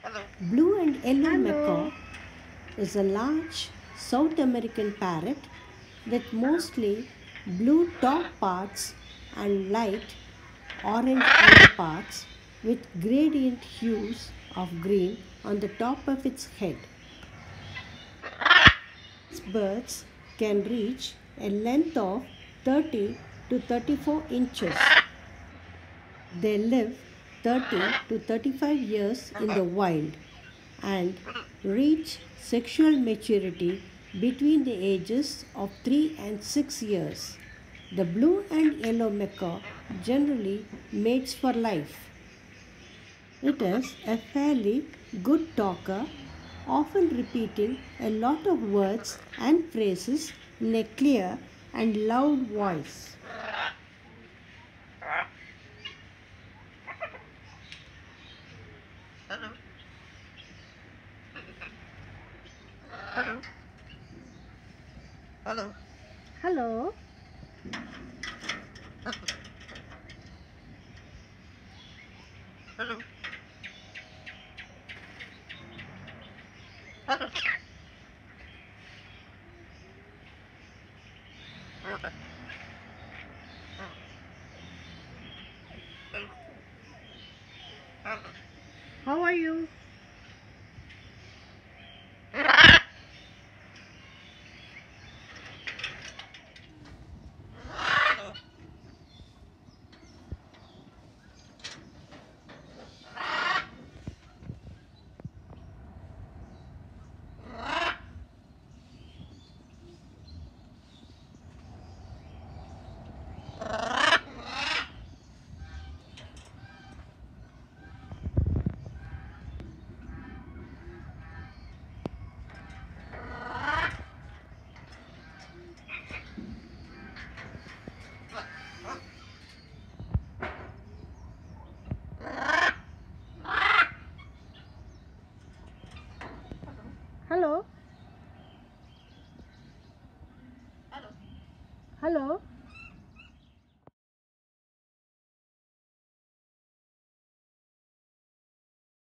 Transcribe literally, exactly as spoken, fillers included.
Blue and yellow Hello. macaw is a large South American parrot with mostly blue top parts and light orange underparts with gradient hues of green on the top of its head. These birds can reach a length of thirty to thirty-four inches. They live thirty to thirty-five years in the wild and reach sexual maturity between the ages of three and six years. The blue and yellow macaw generally mates for life. It is a fairly good talker, often repeating a lot of words and phrases in a clear and loud voice. Hello. How are you? Hello. Hello.